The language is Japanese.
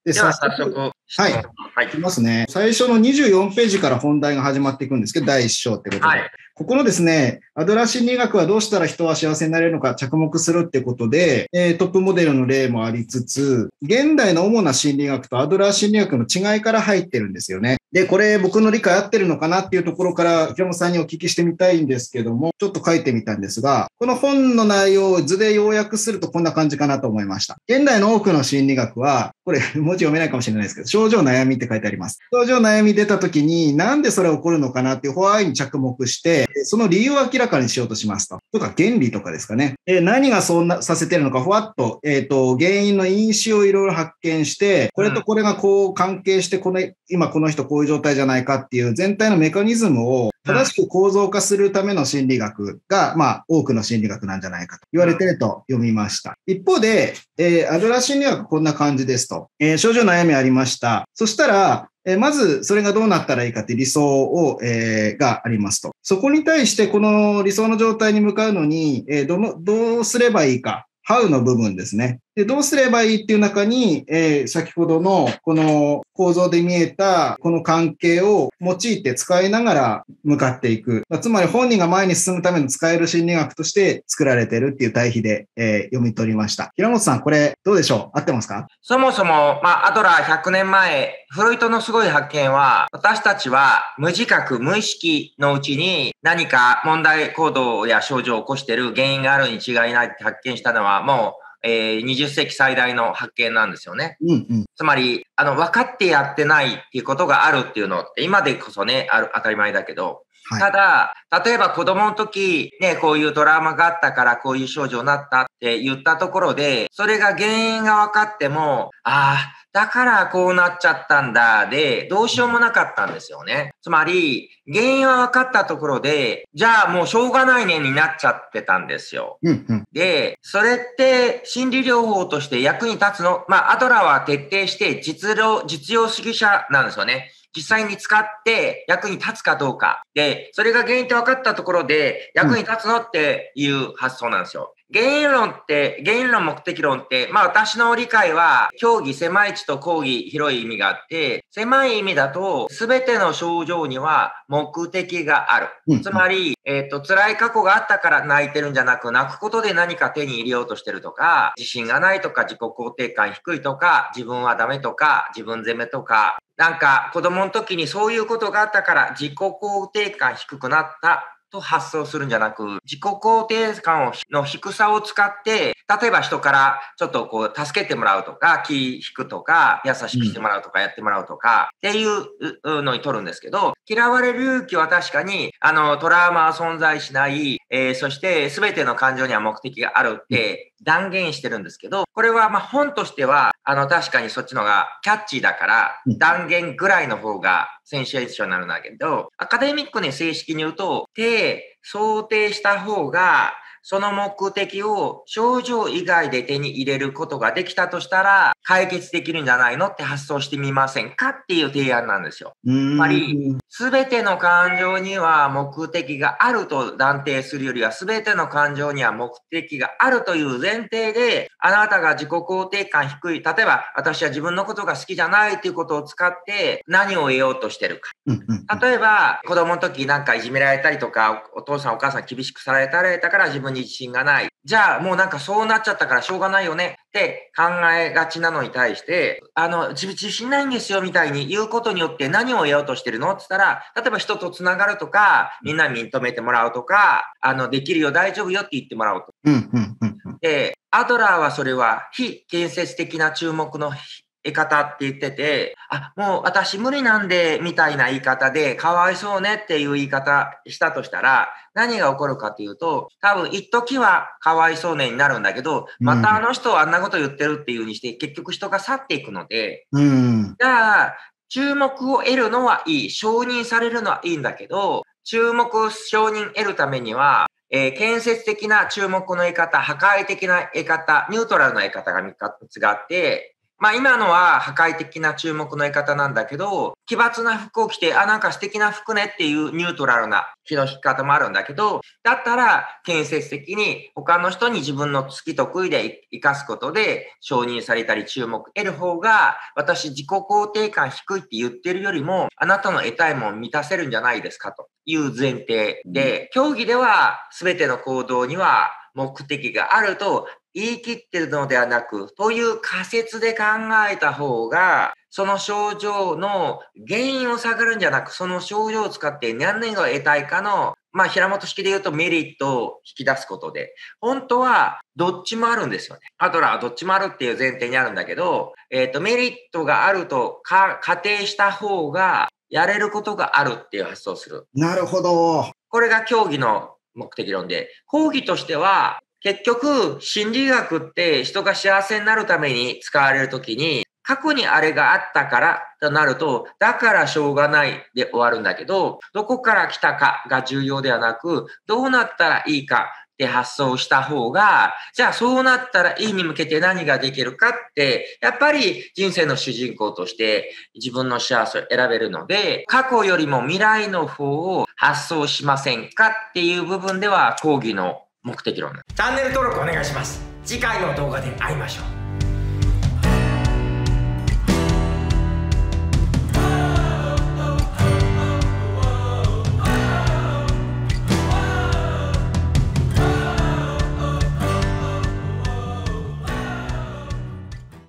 で、 では早速、 はい。はい。いきますね。最初の24ページから本題が始まっていくんですけど、第1章ってことで。はい。ここのですね、アドラー心理学はどうしたら人は幸せになれるのか着目するってことで、トップモデルの例もありつつ、現代の主な心理学とアドラー心理学の違いから入ってるんですよね。で、これ僕の理解合ってるのかなっていうところから平本さんにお聞きしてみたいんですけども、ちょっと書いてみたんですが、この本の内容を図で要約するとこんな感じかなと思いました。現代の多くの心理学は、これ文字読めないかもしれないですけど、症状悩みって書いてあります。症状悩み出た時になんでそれ起こるのかなっていうホワイに着目して、その理由を明らかにしようとしますと。とか原理とかですかね。何がそんなさせてるのか、ふわっと、原因の因子をいろいろ発見して、これとこれがこう関係して、今この人こういう状態じゃないかっていう全体のメカニズムを正しく構造化するための心理学が、多くの心理学なんじゃないかと言われてると読みました。一方で、アドラー心理学こんな感じですと。症状悩みありました。そしたら、まず、それがどうなったらいいかって理想を、がありますと。そこに対して、この理想の状態に向かうのに、どうすればいいか。How の部分ですね。で、どうすればいいっていう中に、先ほどのこの構造で見えたこの関係を用いて使いながら向かっていく。つまり本人が前に進むための使える心理学として作られているっていう対比で、読み取りました。平本さん、これどうでしょう？合ってますか？ そもそも、アドラー100年前、フロイトのすごい発見は、私たちは無自覚、無意識のうちに何か問題行動や症状を起こしている原因があるに違いないって発見したのは、もう、20世紀最大の発見なんですよね。つまり、分かってやってないっていうことがあるっていうのって、今でこそね、当たり前だけど、ただ、例えば子供の時、ね、こういうトラウマがあったからこういう症状になったって言ったところで、それが原因が分かっても、だからこうなっちゃったんだで、どうしようもなかったんですよね。つまり、原因は分かったところで、じゃあもうしょうがないねになっちゃってたんですよ。で、それって心理療法として役に立つの？アドラーは徹底して実用主義者なんですよね。実際に使って役に立つかどうか。で、それが原因って分かったところで役に立つのっていう発想なんですよ。原因論目的論って、私の理解は、狭義狭い知と広義広い意味があって、狭い意味だと、すべての症状には目的がある。つまり、辛い過去があったから泣いてるんじゃなく、泣くことで何か手に入れようとしてるとか、自信がないとか、自己肯定感低いとか、自分はダメとか、自分責めとか、なんか子供の時にそういうことがあったから自己肯定感低くなったと発想するんじゃなく、自己肯定感の低さを使って、例えば人からちょっとこう助けてもらうとか、気引くとか、優しくしてもらうとか、やってもらうとか、っていうのに取るんですけど、嫌われる勇気は確かに、トラウマは存在しない、そして全ての感情には目的があるって断言してるんですけど、これは本としては、確かにそっちのがキャッチーだから、断言ぐらいの方がセンシエーショナルなんだけど、アカデミックに正式に言うと、想定した方が、その目的を症状以外で手に入れることができたとしたら、解決できるんじゃないのって発想してみませんかっていう提案なんですよ。つまり、すべての感情には目的があると断定するよりは、すべての感情には目的があるという前提で、あなたが自己肯定感低い、例えば私は自分のことが好きじゃないということを使って何を得ようとしてるか。例えば、子供の時なんかいじめられたりとか、お父さんお母さん厳しくされたから自分に自信がない。じゃあもうなんかそうなっちゃったからしょうがないよねって考えがちなのに対して、自信ないんですよみたいに言うことによって何を得ようとしてるのって言ったら、例えば人とつながるとか、みんなに認めてもらうとか、できるよ、大丈夫よって言ってもらおうと。で、アドラーはそれは非建設的な注目の得方って言ってて、もう私無理なんで、みたいな言い方で、かわいそうねっていう言い方したとしたら、何が起こるかっていうと、多分一時はかわいそうねになるんだけど、またあの人はあんなこと言ってるっていう風にして、結局人が去っていくので、じゃあ、注目を得るのはいい、承認されるのはいいんだけど、注目を承認得るためには、建設的な注目の得方、破壊的な得方、ニュートラルな得方が3つがあって、 今のは破壊的な注目の言い方なんだけど、奇抜な服を着て、なんか素敵な服ねっていうニュートラルな気の引き方もあるんだけど、だったら建設的に他の人に自分の好き得意で活かすことで承認されたり注目得る方が、私自己肯定感低いって言ってるよりも、あなたの得たいもん満たせるんじゃないですかという前提で、競技では全ての行動には目的があると言い切ってるのではなく、という仮説で考えた方が、その症状の原因を探るんじゃなく、その症状を使って何が得たいかの、平本式で言うとメリットを引き出すことで、本当はどっちもあるんですよね。アドラーはどっちもあるっていう前提にあるんだけど、メリットがあると仮定した方が、やれることがあるっていう発想をする。 なるほど。 これが競技の目的論で、講義としては、結局、心理学って人が幸せになるために使われるときに、過去にあれがあったからとなると、だからしょうがないで終わるんだけど、どこから来たかが重要ではなく、どうなったらいいかって発想した方が、じゃあそうなったらいいに向けて何ができるかって、やっぱり人生の主人公として自分の幸せを選べるので、過去よりも未来の方を発想しませんかっていう部分では講義の目的論。 チャンネル登録お願いします。次回の動画で会いましょう。